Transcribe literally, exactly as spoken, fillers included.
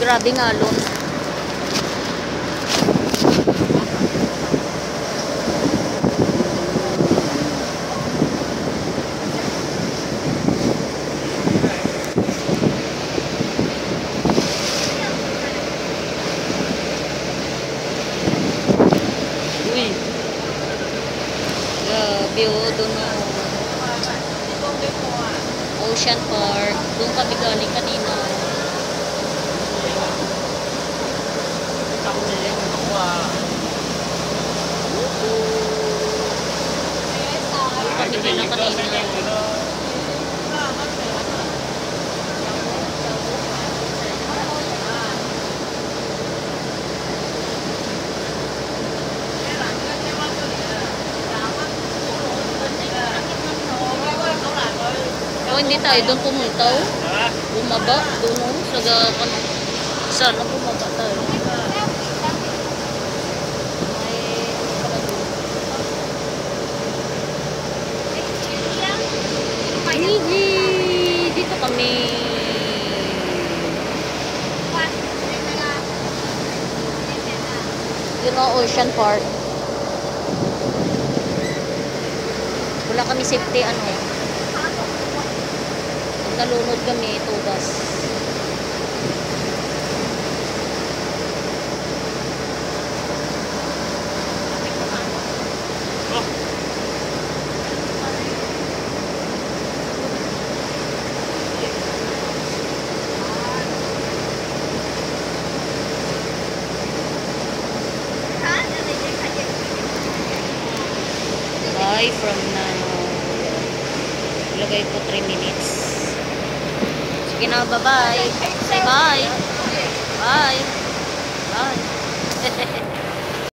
Grabe nga alon. Uy. Grabe oh, doon oh. Ocean Park. Doon kami galing kanina. Kami din kanina. O hindi tayo doon pumunta oh. Bumaba doon oh. Sa sana bumaba tayo. Gigi! Dito kami. You know, Ocean Park. Wala kami safety ano. Pag nalunod kami, tubas. Bye from now. Ilagay ko three minutes. Sige na, bye-bye. Say bye. Bye. Bye.